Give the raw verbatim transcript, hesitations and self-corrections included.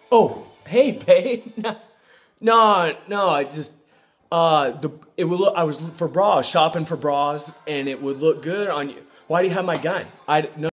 Oh, hey, babe. No, no, I just uh the it would look. I was for bras, shopping for bras, and it would look good on you. Why do you have my gun? I no.